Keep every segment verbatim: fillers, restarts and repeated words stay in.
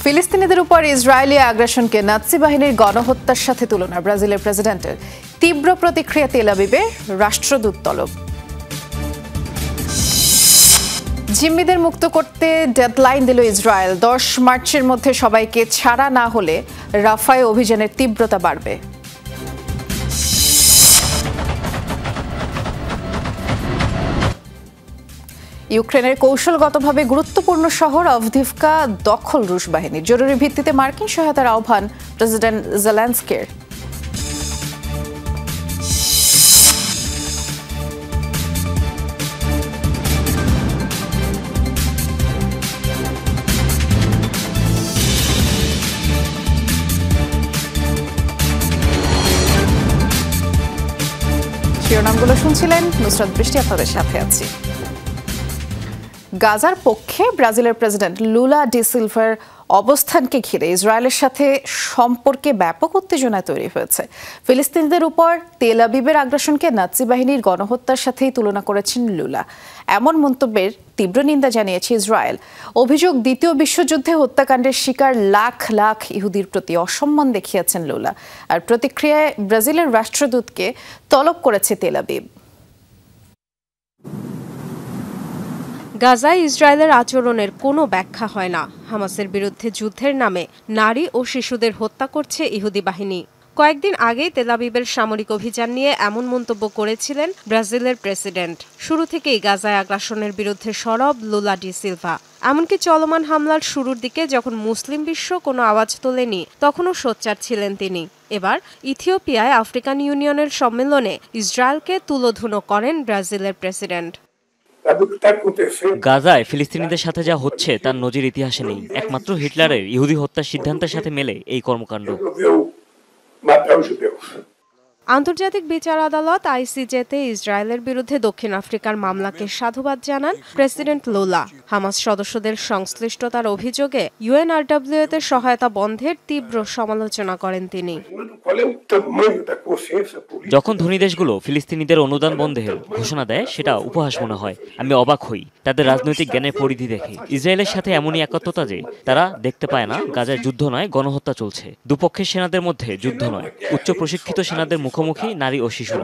ফিলিস্তিনিদের উপর Israeli আগ্রাসনকে Nazi বাহিনীর গণহত্যার সাথে তুলনা ব্রাজিলের প্রেসিডেন্টের তীব্র প্রতিক্রিয়া তেল আবিবে রাষ্ট্রদূত তলব। জিম্মিদের মুক্ত করতে ডেডলাইন দিল ইসরায়েল। দশ মার্চের মধ্যে সবাইকে ছাড়া না হলে রাফায় অভিযানের তীব্রতা বাড়বে। ইউক্রেনের কৌশলগতভাবে গুরুত্বপূর্ণ শহর আভদিভকা দখল রুশ বাহিনীর। জরুরি ভিত্তিতে মার্কিন সহায়তার আহ্বান প্রেসিডেন্ট জেলেনস্কির। শিরোনামগুলো শুনছিলেন, নুসরাত বৃষ্টি আপনাদের সাথে আছি। গাজার পক্ষে ব্রাজিলের প্রেসিডেন্ট লুলা ডি সিলভার অবস্থানকে ঘিরে ইসরায়েলের সাথে সম্পর্কে ব্যাপক উত্তেজনা তৈরি হয়েছে। ফিলিস্তিনিদের উপর তেল আবিবের আগ্রাসনকে নাৎসি বাহিনীর গণহত্যার সাথেই তুলনা করেছেন লুলা। এমন মন্তব্যের তীব্র নিন্দা জানিয়েছে ইসরায়েল। অভিযোগ, দ্বিতীয় বিশ্বযুদ্ধে হত্যাকাণ্ডের শিকার লাখ লাখ ইহুদির প্রতি অসম্মান দেখিয়েছেন লুলা। আর প্রতিক্রিয়ায় ব্রাজিলের রাষ্ট্রদূতকে তলব করেছে তেল আবিব। গাজায় ইসরায়েলের আচরণের কোনো ব্যাখ্যা হয় না। হামাসের বিরুদ্ধে যুদ্ধের নামে নারী ও শিশুদের হত্যা করছে ইহুদি বাহিনী। কয়েকদিন আগেই তেল আবিবের সামরিক অভিযান নিয়ে এমন মন্তব্য করেছিলেন ব্রাজিলের প্রেসিডেন্ট। শুরু থেকেই গাজায় আগ্রাসনের বিরুদ্ধে সরব লুলা ডি সিলভা। এমনকি চলমান হামলার শুরুর দিকে যখন মুসলিম বিশ্ব কোনো আওয়াজ তোলেনি, তখনও সোচ্চার ছিলেন তিনি। এবার ইথিওপিয়ায় আফ্রিকান ইউনিয়নের সম্মেলনে ইসরায়েলকে তুলোধুনো করেন ব্রাজিলের প্রেসিডেন্ট। গাজায় ফিলিস্তিনিদের সাথে যা হচ্ছে তার নজির ইতিহাসে নেই। একমাত্র হিটলারের ইহুদি হত্যার সিদ্ধান্তের সাথে মেলে এই কর্মকাণ্ড। আন্তর্জাতিক বিচার আদালত আইসিজেতে ইসরায়েলের বিরুদ্ধে দক্ষিণ আফ্রিকার মামলাকে সাধুবাদ জানান প্রেসিডেন্ট লুলা। হামাস সদস্যদের সংশ্লিষ্টতার অভিযোগে ইউএনআরডব্লিউতে সহায়তা বন্ধের তীব্র সমালোচনা করেন তিনি। যখন ধনী দেশগুলো ফিলিস্তিনিদের অনুদান বন্ধের ঘোষণা দেয়, সেটা উপহাস মনে হয়। আমি অবাক হই তাদের রাজনৈতিক জ্ঞানের পরিধি দেখে। ইসরায়েলের সাথে এমনই একাত্মতা যে তারা দেখতে পায় না গাজায় যুদ্ধ নয়, গণহত্যা চলছে। দুপক্ষের সেনাদের মধ্যে যুদ্ধ নয়, উচ্চ প্রশিক্ষিত সেনাদের মুখোমুখি নারী ও শিশুরা।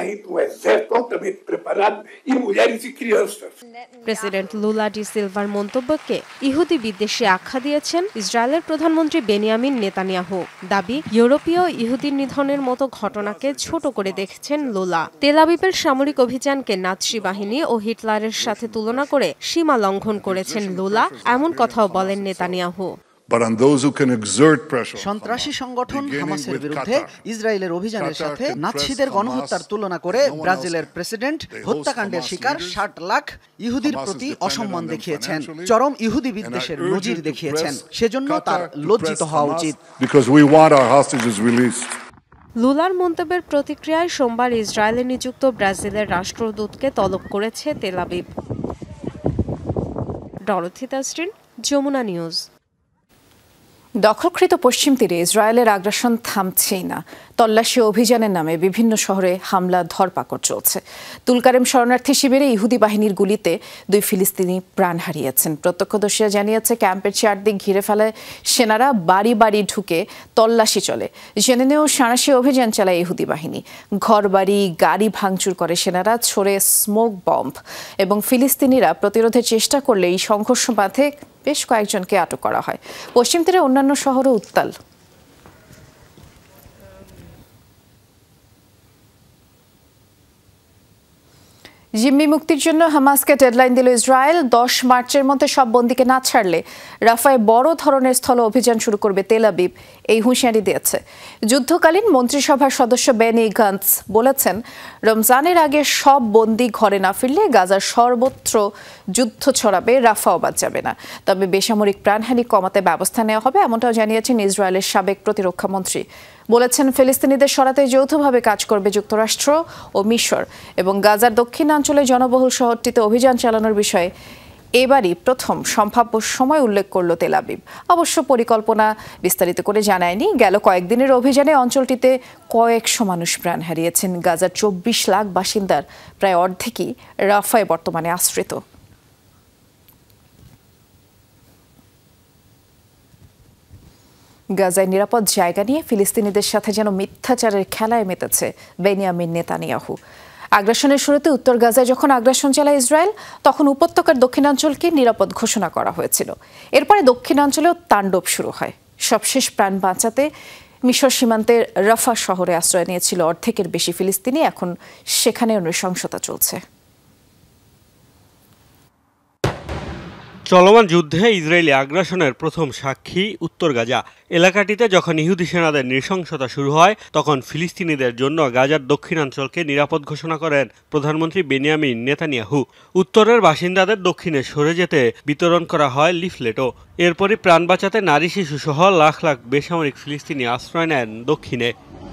প্রেসিডেন্ট লুলা ডি সিলভার মন্তব্যকে ইহুদি বিদ্বেষী আখ্যা দিয়েছেন ইসরায়েলের প্রধানমন্ত্রী বেনিয়ামিন নেতানিয়াহু। দাবি, ইউরোপীয় ইহুদি নিধনের মতো ঘটনাকে ছোট করে দেখছেন লুলা। তেল আবিবের সামরিক অভিযানকে নাৎসি বাহিনী ও হিটলারের সাথে তুলনা করে সীমা লঙ্ঘন করেছেন লুলা, এমন কথাও বলেন নেতানিয়াহু। সন্ত্রাসী সংগঠন হামাসের বিরুদ্ধে ইসরায়েলের অভিযানের সাথে নাৎসিদের গণহত্যার তুলনা করে ব্রাজিলের প্রেসিডেন্ট হত্যাকাণ্ডের শিকার ষাট লাখ ইহুদির প্রতি অসম্মান দেখিয়েছেন, চরম ইহুদি বিদ্বেষের নজির দেখিয়েছেন। সেজন্য তার লজ্জিত হওয়া উচিত। লুলার মন্তব্যের প্রতিক্রিয়ায় সোমবার ইসরায়েলে নিযুক্ত ব্রাজিলের রাষ্ট্রদূতকে তলব করেছে Tel Aviv. Dorothy Tasrin, Jamuna news. দখলকৃত পশ্চিম তীরে ইসরায়েলের আগ্রাসন থামছেই না। তল্লাশি অভিযানের নামে বিভিন্ন শহরে হামলা, ধরপাকড় চলছে। তুলকারেম শরণার্থী শিবিরে ইহুদি বাহিনীর গুলিতে দুই ফিলিস্তিনি প্রাণ হারিয়েছেন। প্রত্যক্ষদর্শীরা জানিয়েছে, ক্যাম্পের চারদিক ঘিরে ফেলায় সেনারা বাড়ি বাড়ি ঢুকে তল্লাশি চলে। জেনে নেও, সাঁড়াশি অভিযান চালায় ইহুদি বাহিনী। ঘরবাড়ি, গাড়ি ভাঙচুর করে সেনারা, ছড়ে স্মোক বম্ব, এবং ফিলিস্তিনিরা প্রতিরোধের চেষ্টা করলে এই সংঘর্ষ বাধে বেশ কয়েকজনকে আটক করা হয়। পশ্চিম তীরে অন্যান্য শহরও উত্তাল। জিম্মি মুক্তির জন্য হামাসকে ডেডলাইন দিল ইসরায়েল। দশ মার্চের মধ্যে সব বন্দীকে না ছাড়লে রাফায় বড় ধরনের স্থল অভিযান শুরু করবে তেল আবিব, এই হুঁশিয়ারি দিয়েছে। যুদ্ধকালীন মন্ত্রিসভার সদস্য বেনি গান্টস বলেছেন, রমজানের আগে সব বন্দী ঘরে না ফিরলে গাজার সর্বত্র যুদ্ধ ছড়াবে, রাফাও বাদ যাবে না। তবে বেসামরিক প্রাণহানি কমাতে ব্যবস্থা নেওয়া হবে, এমনটাও জানিয়েছেন ইসরায়েলের সাবেক প্রতিরক্ষা মন্ত্রী। বলেছেন, ফিলিস্তিনিদের সরাতে যৌথভাবে কাজ করবে যুক্তরাষ্ট্র ও মিশর, এবং গাজার দক্ষিণাঞ্চলে জনবহুল শহরটিতে অভিযান চালানোর বিষয়ে এবারই প্রথম সম্ভাব্য সময় উল্লেখ করল তেল আবিব। অবশ্য পরিকল্পনা বিস্তারিত করে জানায়নি। গেল কয়েকদিনের অভিযানে অঞ্চলটিতে কয়েকশো মানুষ প্রাণ হারিয়েছেন। গাজার চব্বিশ লাখ বাসিন্দার প্রায় অর্ধেকই রাফায় বর্তমানে আশ্রিত। গাজায় নিরাপদ জায়গা নিয়ে ফিলিস্তিনিদের সাথে যেন মিথ্যাচারের খেলায় মেতেছে বেনিয়ামিন নেতানিয়াহু। আগ্রাসনের শুরুতে উত্তর গাজায় যখন আগ্রাসন চালায় ইসরায়েল, তখন উপত্যকার দক্ষিণাঞ্চলকে নিরাপদ ঘোষণা করা হয়েছিল। এরপরে দক্ষিণাঞ্চলেও তাণ্ডব শুরু হয়। সবশেষ প্রাণ বাঁচাতে মিশর সীমান্তের রাফা শহরে আশ্রয় নিয়েছিল অর্ধেকের বেশি ফিলিস্তিনি। এখন সেখানেও নৃশংসতা চলছে। চলমান যুদ্ধে ইসরায়েলি আগ্রাসনের প্রথম সাক্ষী উত্তর গাজা এলাকাটিতে। যখন ইহুদি সেনাদের নৃশংসতা শুরু হয়, তখন ফিলিস্তিনিদের জন্য গাজার দক্ষিণাঞ্চলকে নিরাপদ ঘোষণা করেন প্রধানমন্ত্রী বেনিয়ামিন নেতানিয়াহু। উত্তরের বাসিন্দাদের দক্ষিণে সরে যেতে বিতরণ করা হয় লিফলেটও। এরপরই প্রাণ বাঁচাতে নারী শিশু সহ লাখ লাখ বেসামরিক ফিলিস্তিনি আশ্রয় নেন দক্ষিণে।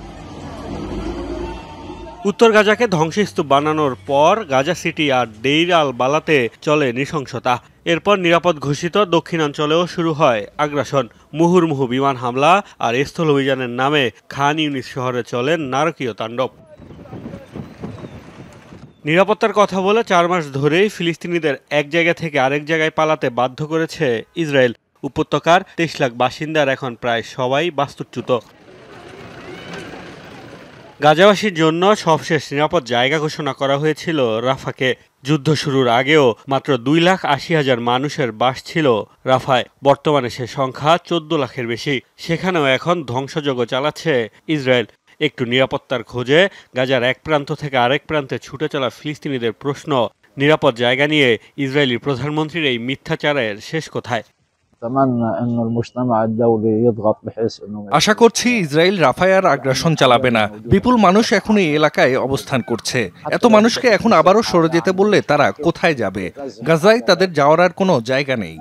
উত্তর গাজাকে ধ্বংসস্তূপ বানানোর পর গাজা সিটি আর দেইর আল বালাতে চলে নৃশংসতা। এরপর নিরাপদ ঘোষিত দক্ষিণাঞ্চলেও শুরু হয় আগ্রাসন। মুহুর্মুহু বিমান হামলা আর স্থল অভিযানের নামে খান ইউনিস শহরে চলেন নারকীয় তাণ্ডব। নিরাপত্তার কথা বলে চার মাস ধরেই ফিলিস্তিনিদের এক জায়গা থেকে আরেক জায়গায় পালাতে বাধ্য করেছে ইসরায়েল। উপত্যকার তেইশ লাখ বাসিন্দার এখন প্রায় সবাই বাস্তুচ্যুত। গাজাবাসীর জন্য সবশেষ নিরাপদ জায়গা ঘোষণা করা হয়েছিল রাফাকে। যুদ্ধ শুরুর আগেও মাত্র দুই লাখ আশি হাজার মানুষের বাস ছিল রাফায়। বর্তমানে সে সংখ্যা চোদ্দ লাখের বেশি। সেখানেও এখন ধ্বংসযজ্ঞ চালাচ্ছে ইসরায়েল। একটু নিরাপত্তার খোঁজে গাজার এক প্রান্ত থেকে আরেক প্রান্তে ছুটে চলা ফিলিস্তিনিদের প্রশ্ন, নিরাপদ জায়গা নিয়ে ইসরায়েলি প্রধানমন্ত্রীর এই মিথ্যাচারের শেষ কোথায়? আশা করছি ইসরায়েল রাফায় আর আগ্রাসন চালাবে না। বিপুল মানুষ এখন এই এলাকায় অবস্থান করছে। এত মানুষকে এখন আবারও সরে যেতে বললে তারা কোথায় যাবে? গাজায় তাদের যাওয়ার আর কোনো জায়গা নেই।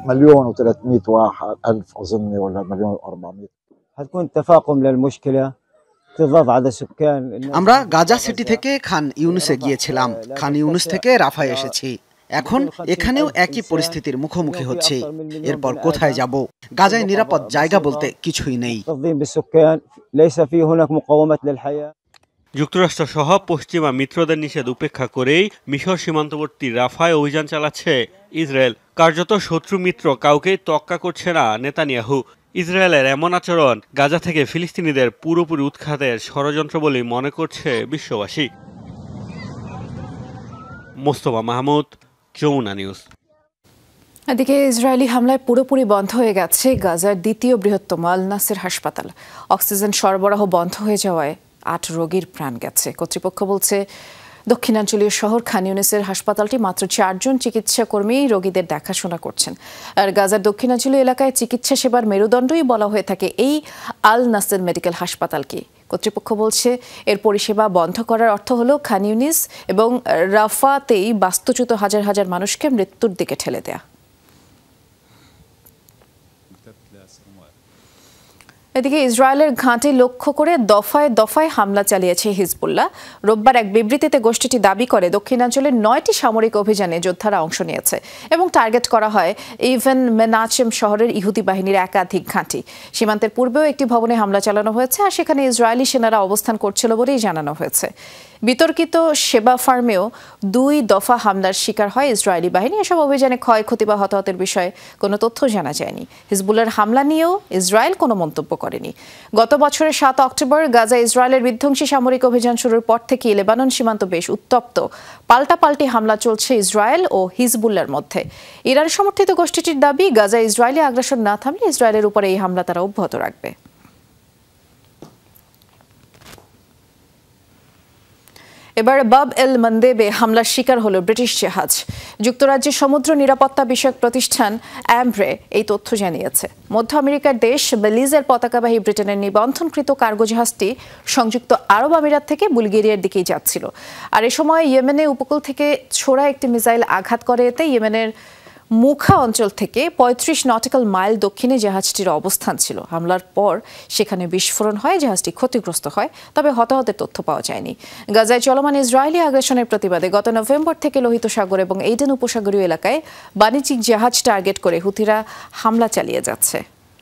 আমরা গাজা সিটি থেকে খান ইউনিসে গিয়েছিলাম, খান ইউনিস থেকে রাফায় এসেছি। এখন এখানেও একই পরিস্থিতির মুখোমুখি হচ্ছে। এরপর কোথায় যাব? গাজায় নিরাপদ জায়গা বলতে কিছুই নেই। যুক্তরাষ্ট্র সহ পশ্চিমা মিত্রদের নিষেধ উপেক্ষা করেই মিশর সীমান্তবর্তী রাফায় অভিযান চালাচ্ছে ইসরায়েল। কার্যত শত্রু মিত্র কাউকেই তোয়াক্কা করছে না নেতানিয়াহু। ইসরায়েলের এমন আচরণ গাজা থেকে ফিলিস্তিনিদের পুরোপুরি উৎখাতের ষড়যন্ত্র বলেই মনে করছে বিশ্ববাসী। মোস্তফা মাহমুদ, যমুনা নিউজ। এদিকে ইসরায়েলি হামলায় পুরোপুরি বন্ধ হয়ে গেছে গাজার দ্বিতীয় বৃহত্তম আল নাসের হাসপাতাল। অক্সিজেন সরবরাহ বন্ধ হয়ে যাওয়ায় আট রোগীর প্রাণ গেছে। কর্তৃপক্ষ বলছে, দক্ষিণাঞ্চলীয় শহর খান ইউনিসের হাসপাতালটি মাত্র চারজন চিকিৎসা কর্মী রোগীদের দেখাশোনা করছেন। আর গাজার দক্ষিণাঞ্চলীয় এলাকায় চিকিৎসা সেবার মেরুদণ্ডই বলা হয়ে থাকে এই আল নাসের মেডিকেল হাসপাতালকে। কর্তৃপক্ষ বলছে, এর পরিষেবা বন্ধ করার অর্থ হলো খান ইউনিস এবং রাফাতেই বাস্তুচ্যুত হাজার হাজার মানুষকে মৃত্যুর দিকে ঠেলে দেয়া। এদিকে ইসরায়েলের ঘাঁটি লক্ষ্য করে দফায় দফায় হামলা চালিয়েছে হিজবুল্লাহ। রোববার এক বিবৃতিতে গোষ্ঠীটি দাবি করে দক্ষিণাঞ্চলের নয়টি সামরিক অভিযানে যোদ্ধারা অংশ নিয়েছে এবং টার্গেট করা হয় ইভেন মেনাচেম শহরের ইহুদি বাহিনীর একাধিক ঘাঁটি। সীমান্তের পূর্বেও একটি ভবনে হামলা চালানো হয়েছে, আর সেখানে ইসরায়েলি সেনারা অবস্থান করছিল বলেই জানানো হয়েছে। বিতর্কিত সেবা ফার্মেও দুই দফা হামলার শিকার হয় ইসরায়েলি বাহিনী। এসব অভিযানে ক্ষয়ক্ষতি বা হতাহতের বিষয়ে কোনো তথ্য জানা যায়নি। হিজবুল্লাহর হামলা নিয়েও ইসরায়েল কোনো মন্তব্য করেনি। গত বছরের সাত অক্টোবর গাজা ইসরায়েলের বিধ্বংসী সামরিক অভিযান শুরুর পর থেকে লেবানন সীমান্ত বেশ উত্তপ্ত। পাল্টাপাল্টি হামলা চলছে ইসরায়েল ও হিজবুল্লাহর মধ্যে। ইরান সমর্থিত গোষ্ঠীটির দাবি, গাজা ইসরায়েলি আগ্রাসন না থামলে ইসরায়েলের উপরে এই হামলা তারা অব্যাহত রাখবে। এবার বাব এল মন্দেবে হামলার শিকার হলো ব্রিটিশ জাহাজ। যুক্তরাজ্যের সমুদ্র নিরাপত্তা বিষয়ক প্রতিষ্ঠান অ্যামব্রে এই তথ্য জানিয়েছে। মধ্য আমেরিকার দেশ বেলিজের পতাকাবাহী ব্রিটেনের নিবন্ধনকৃত কার্গো জাহাজটি সংযুক্ত আরব আমিরাত থেকে বুলগেরিয়ার দিকেই যাচ্ছিল। আর এ সময় ইয়েমেনে উপকূল থেকে ছোড়া একটি মিসাইল আঘাত করে। এতে ইয়েমেনের মুখা অঞ্চল থেকে পঁয়ত্রিশ নটিক্যাল মাইল দক্ষিণে জাহাজটির অবস্থান ছিল। হামলার পর সেখানে বিস্ফোরণ হয়, জাহাজটি ক্ষতিগ্রস্ত হয়, তবে হতাহতের তথ্য পাওয়া যায়নি। গাজায় চলমান ইসরায়েলি আগ্রাসনের প্রতিবাদে গত নভেম্বর থেকে লোহিত সাগর এবং এইডেন উপসাগরীয় এলাকায় বাণিজ্যিক জাহাজ টার্গেট করে হুথিরা হামলা চালিয়ে যাচ্ছে।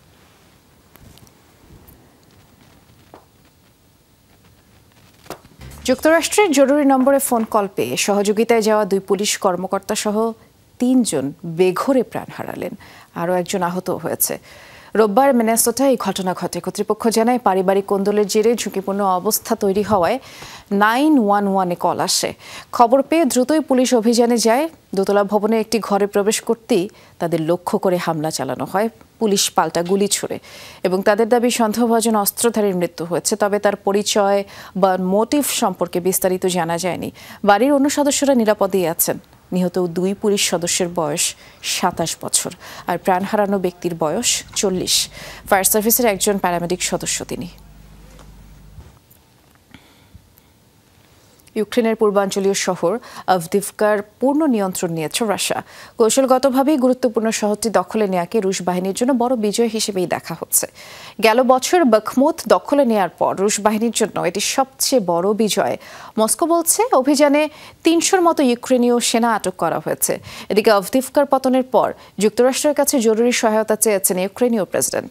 যুক্তরাষ্ট্রের জরুরি নম্বরে ফোন কল পেয়ে সহযোগিতায় যাওয়া দুই পুলিশ কর্মকর্তা সহ তিনজন বেঘোরে প্রাণ হারালেন, আরও একজন আহত হয়েছে। রোববার মিনেসোটায় এই ঘটনা ঘটে। কর্তৃপক্ষ জানায় পারিবারিক কোন্দলের জেরে ঝুঁকিপূর্ণ অবস্থা তৈরি হওয়ায় নাইন ওয়ান ওয়ানে কল আসে। খবর পেয়ে দ্রুতই পুলিশ অভিযানে যায়। দোতলা ভবনে একটি ঘরে প্রবেশ করতেই তাদের লক্ষ্য করে হামলা চালানো হয়। পুলিশ পাল্টা গুলি ছুড়ে এবং তাদের দাবি সন্দেহভাজন অস্ত্রধারীর মৃত্যু হয়েছে। তবে তার পরিচয় বা মোটিভ সম্পর্কে বিস্তারিত জানা যায়নি। বাড়ির অন্য সদস্যরা নিরাপদেই আছেন। নিহত দুই পুলিশ সদস্যের বয়স সাতাশ বছর আর প্রাণ হারানো ব্যক্তির বয়স চল্লিশ। ফায়ার সার্ভিসের একজন প্যারামেডিক সদস্য তিনি। ইউক্রেনের পূর্বাঞ্চলীয় শহর আভদিভকার পূর্ণ নিয়ন্ত্রণ নিয়েছে রাশিয়া। কৌশলগতভাবেই গুরুত্বপূর্ণ শহরটি দখলে নেওয়াকে রুশ বাহিনীর জন্য বড় বিজয় হিসেবেই দেখা হচ্ছে। গেল বছর বাখমুত দখলে নেওয়ার পর রুশ বাহিনীর জন্য এটি সবচেয়ে বড় বিজয়। মস্কো বলছে অভিযানে তিনশোর মতো ইউক্রেনীয় সেনা আটক করা হয়েছে। এদিকে আভদিভকার পতনের পর যুক্তরাষ্ট্রের কাছে জরুরি সহায়তা চেয়েছেন ইউক্রেনীয় প্রেসিডেন্ট।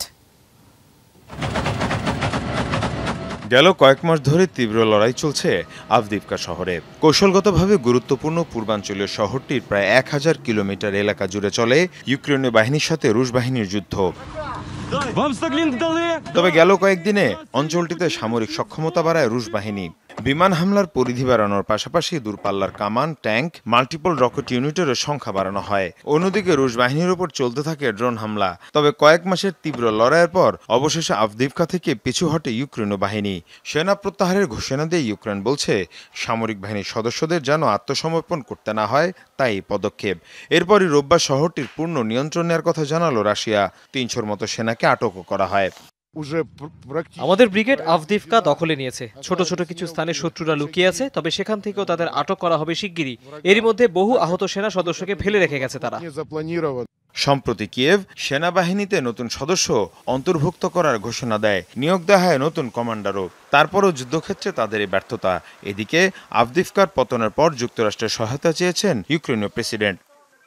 গেল কয়েক মাস ধরে তীব্র লড়াই চলছে আভদিভকা শহরে। কৌশলগতভাবে গুরুত্বপূর্ণ পূর্বাঞ্চলীয় শহরটির প্রায় এক হাজার কিলোমিটার এলাকা জুড়ে চলে ইউক্রেনীয় বাহিনীর সাথে রুশ বাহিনীর যুদ্ধ। তবে গেল কয়েকদিনে অঞ্চলটিতে সামরিক সক্ষমতা বাড়ায় রুশ বাহিনী। বিমান হামলার পরিধি বাড়ানোর পাশাপাশি দূরপাল্লার কামান, ট্যাঙ্ক, মাল্টিপল রকেট ইউনিটেরও সংখ্যা বাড়ানো হয়। অন্যদিকে রুশ বাহিনীর উপর চলতে থাকে ড্রোন হামলা। তবে কয়েক মাসের তীব্র লড়াইয়ের পর অবশেষে আভদিভকা থেকে পিছু হটে ইউক্রেনীয় বাহিনী। সেনা প্রত্যাহারের ঘোষণা দিয়ে ইউক্রেন বলছে সামরিক বাহিনীর সদস্যদের যেন আত্মসমর্পণ করতে না হয়, তাই পদক্ষেপ। এরপরই রোববার শহরটির পূর্ণ নিয়ন্ত্রণ নেওয়ার কথা জানালো রাশিয়া। তিনশোর মতো সেনাকে আটকও করা হয়। আমাদের ব্রিগেড আভদিভকা দখলে নিয়েছে। ছোট ছোট কিছু স্থানে শত্রুরা লুকিয়ে আছে, তবে সেখান থেকেও তাদের আটক করা হবে শিগগিরই। এরই মধ্যে বহু আহত সেনা সদস্যকে ফেলে রেখে গেছে তারা। সম্প্রতি কিয়েভ সেনাবাহিনীতে নতুন সদস্য অন্তর্ভুক্ত করার ঘোষণা দেয়। নিয়োগ দেওয়া হয় নতুন কমান্ডারও। তারপরও যুদ্ধক্ষেত্রে তাদের এই ব্যর্থতা। এদিকে আভদিভকার পতনের পর যুক্তরাষ্ট্রের সহায়তা চেয়েছেন ইউক্রেনীয় প্রেসিডেন্ট।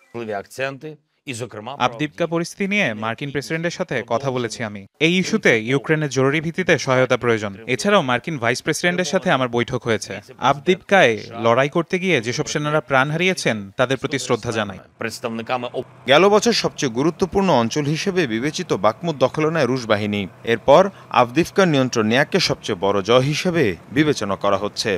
আভদিভকা পরিস্থিতি নিয়ে মার্কিন প্রেসিডেন্টের সাথে কথা বলেছি আমি। এই ইস্যুতে ইউক্রেনের জরুরি ভিত্তিতে সহায়তা প্রয়োজন। এছাড়াও মার্কিন ভাইস প্রেসিডেন্টের সাথে আমার বৈঠক হয়েছে। আভদিভকায় লড়াই করতে গিয়ে যেসব সেনারা প্রাণ হারিয়েছেন তাদের প্রতি শ্রদ্ধা জানাই। গেল বছর সবচেয়ে গুরুত্বপূর্ণ অঞ্চল হিসেবে বিবেচিত বাখমুত দখল নেয় রুশ বাহিনী। এরপর আভদিভকার নিয়ন্ত্রণ নেয়াকে সবচেয়ে বড় জয় হিসেবে বিবেচনা করা হচ্ছে।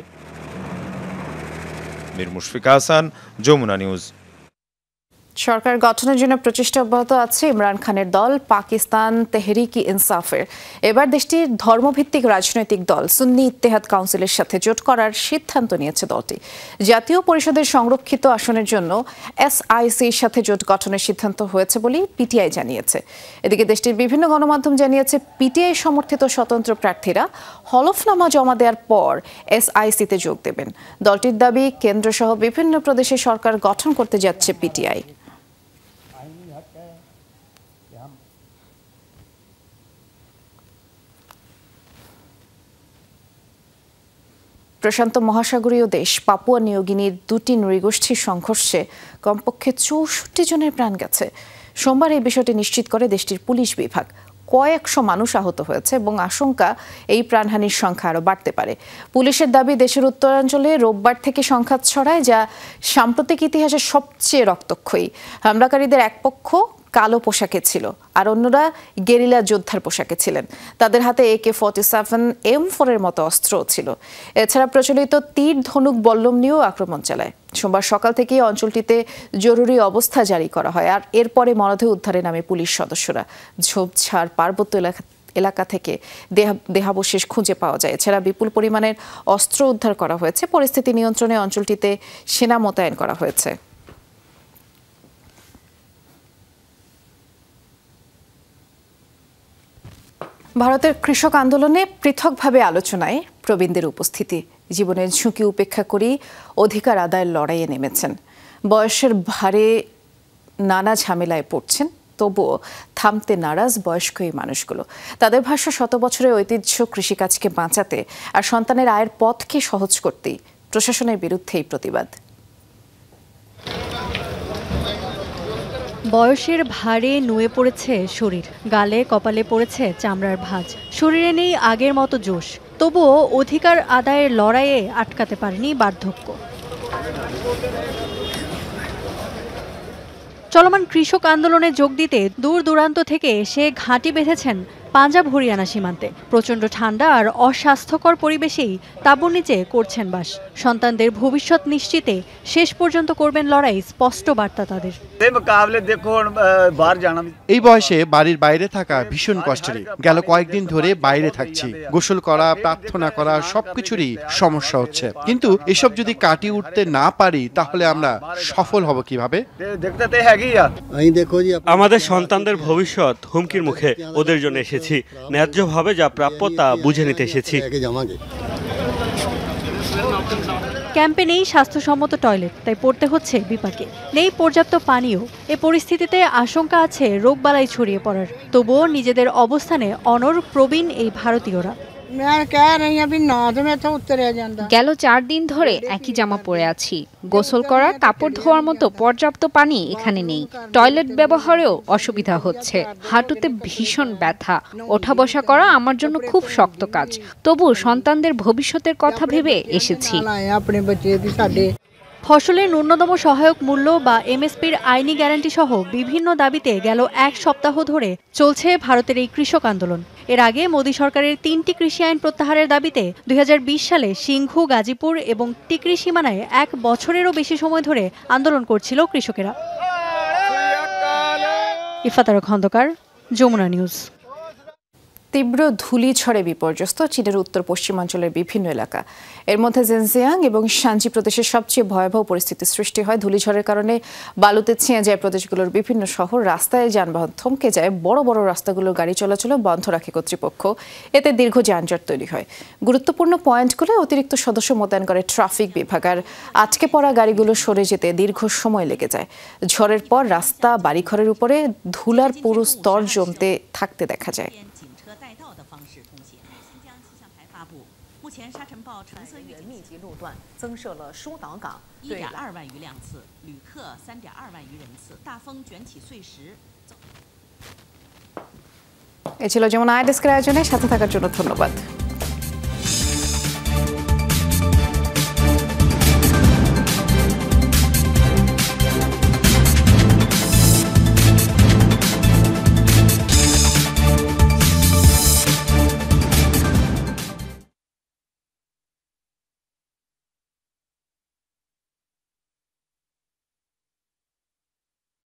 মীর মুশফিকা হাসান, যমুনা নিউজ। সরকার গঠনের জন্য প্রচেষ্টা অব্যাহত আছে ইমরান খানের দল পাকিস্তান তেহরিক ই ইনসাফের। এবার দেশটির ধর্মভিত্তিক রাজনৈতিক দল সুন্নি ইত্তেহাদ কাউন্সিলের সাথে জোট করার সিদ্ধান্ত নিয়েছে দলটি। জাতীয় পরিষদের সংরক্ষিত আসনের জন্য এসআইসির সাথে জোট গঠনের সিদ্ধান্ত হয়েছে বলে পিটিআই জানিয়েছে। এদিকে দেশটির বিভিন্ন গণমাধ্যম জানিয়েছে পিটিআই সমর্থিত স্বতন্ত্র প্রার্থীরা হলফনামা জমা দেওয়ার পর এসআইসিতে যোগ দেবেন। দলটির দাবি কেন্দ্রসহ বিভিন্ন প্রদেশে সরকার গঠন করতে যাচ্ছে পিটিআই। প্রশান্ত মহাসাগরীয় দেশ পাপুয়া নিউগিনির দুটি নৃগোষ্ঠীর সংঘর্ষে কমপক্ষে চৌষট্টি জনের প্রাণ গেছে। সোমবার এই বিষয়টি নিশ্চিত করে দেশটির পুলিশ বিভাগ। কয়েকশো মানুষ আহত হয়েছে এবং আশঙ্কা এই প্রাণহানির সংখ্যা আরও বাড়তে পারে। পুলিশের দাবি দেশের উত্তরাঞ্চলে রোববার থেকে সংঘাত ছড়ায়, যা সাম্প্রতিক ইতিহাসের সবচেয়ে রক্তক্ষয়ী। হামলাকারীদের এক পক্ষ কালো পোশাকে ছিল আর অন্যরা গেরিলা যোদ্ধার পোশাকে ছিলেন। তাদের হাতে A K forty seven M four এর মতো অস্ত্রও ছিল। এছাড়া প্রচলিত তীর ধনুক বল্লম নিয়েও আক্রমণ চালায়। সোমবার সকাল থেকেই অঞ্চলটিতে জরুরি অবস্থা জারি করা হয় আর এরপরে মরদেহ উদ্ধারে নামে পুলিশ সদস্যরা। ঝোপঝাড় পার্বত্য এলাকা এলাকা থেকে দেহাবশেষ খুঁজে পাওয়া যায়। এছাড়া বিপুল পরিমাণের অস্ত্র উদ্ধার করা হয়েছে। পরিস্থিতি নিয়ন্ত্রণে অঞ্চলটিতে সেনা মোতায়েন করা হয়েছে। ভারতের কৃষক আন্দোলনে পৃথকভাবে আলোচনায় প্রবীণদের উপস্থিতি। জীবনের ঝুঁকি উপেক্ষা করেই অধিকার আদায়ের লড়াইয়ে নেমেছেন। বয়সের ভারে নানা ঝামেলায় পড়ছেন, তবুও থামতে নারাজ বয়স্ক এই মানুষগুলো। তাদের ভাষ্য, শত বছরের ঐতিহ্য কৃষিকাজকে বাঁচাতে আর সন্তানের আয়ের পথকে সহজ করতেই প্রশাসনের বিরুদ্ধে এই প্রতিবাদ। বয়সের ভারে নুয়ে পড়েছে শরীর, গালে কপালে পড়েছে চামড়ার ভাঁজ। শরীরে নেই আগের মতো জোশ, তবুও অধিকার আদায়ের লড়াইয়ে আটকাতে পারেনি বার্ধক্য। চলমান কৃষক আন্দোলনে যোগ দিতে দূর দূরান্ত থেকে এসে ঘাঁটি বেঁধেছেন পাঞ্জাব হরিয়ানা সীমান্তে। প্রচণ্ড ঠান্ডা আর অস্বাস্থ্যকর পরিবেশেই তাঁবুর নিচে করছেন বাস। সন্তানদের ভবিষ্যৎ নিশ্চিতে শেষ পর্যন্ত করবেন লড়াই, স্পষ্ট বার্তা তাদের। এই বয়সে বাড়ির বাইরে থাকা ভীষণ কষ্টের। গেল কয়েকদিন ধরে বাইরে থাকছি, গোসল করা, প্রার্থনা করা সবকিছুরই সমস্যা হচ্ছে। কিন্তু এসব যদি কাটিয়ে উঠতে না পারি তাহলে আমরা সফল হব কিভাবে? আমাদের সন্তানদের ভবিষ্যৎ হুমকির মুখে। ওদের জন্য এসেছি, ন্যায্যভাবে যা প্রাপ্য তা বুঝে নিতে এসেছি। ক্যাম্পে নেই স্বাস্থ্যসম্মত টয়লেট, তাই পড়তে হচ্ছে বিপাকে। নেই পর্যাপ্ত পানীয়। এ পরিস্থিতিতে আশঙ্কা আছে রোগবালাই ছড়িয়ে পড়ার। তবুও নিজেদের অবস্থানে অনড় প্রবীণ এই ভারতীয়রা। গেল চার দিন ধরে একই জামা পরে আছি। গোসল করা, কাপড় ধোয়ার মতো পর্যাপ্ত পানি এখানে নেই। টয়লেট ব্যবহারেও অসুবিধা হচ্ছে। হাঁটুতে ভীষণ ব্যথা। ওঠা বসা করা আমার জন্য খুব শক্ত কাজ। তবু সন্তানদের ভবিষ্যতের কথা ভেবে এসেছি। ফসলের ন্যূনতম সহায়ক মূল্য বা এমএসপির আইনি গ্যারান্টি সহ বিভিন্ন দাবিতে গেল এক সপ্তাহ ধরে চলছে ভারতের এই কৃষক আন্দোলন। এর আগে মোদী সরকারের তিনটি কৃষি আইন প্রত্যাহারের দাবিতে দুই হাজার বিশ সালে সিংঘু, গাজীপুর এবং টিকরি সীমানায় এক বছরেরও বেশি সময় ধরে আন্দোলন করছিল কৃষকেরা। ইফাতার খন্দকার, যমুনা নিউজ। তীব্র ধূলিঝড়ে বিপর্যস্ত চীনের উত্তর পশ্চিমাঞ্চলের বিভিন্ন এলাকা। এর মধ্যে জেনজিয়াং এবং শানজি প্রদেশের সবচেয়ে ভয়াবহ পরিস্থিতি সৃষ্টি হয়। ধূলিঝড়ের কারণে বালুতে ছেয়ে যায় প্রদেশগুলোর বিভিন্ন শহর। রাস্তায় যানবাহন থমকে যায়। বড় বড় রাস্তাগুলোর গাড়ি চলাচলও বন্ধ রাখে কর্তৃপক্ষ। এতে দীর্ঘ যানজট তৈরি হয়। গুরুত্বপূর্ণ পয়েন্টগুলো অতিরিক্ত সদস্য মোতায়েন করে ট্রাফিক বিভাগ, আর আটকে পড়া গাড়িগুলো সরে যেতে দীর্ঘ সময় লেগে যায়। ঝড়ের পর রাস্তা, বাড়িঘরের উপরে ধুলার পুরো স্তর জমতে থাকতে দেখা যায়।目前沙尘暴橙色预警密集路段增设了疏导岗，一点二万余辆次，旅客三点二万余人次。大风卷起碎石。এ ছিল যমুনা আই ডেস্কের আয়োজনে। সাথে থাকার জন্য ধন্যবাদ।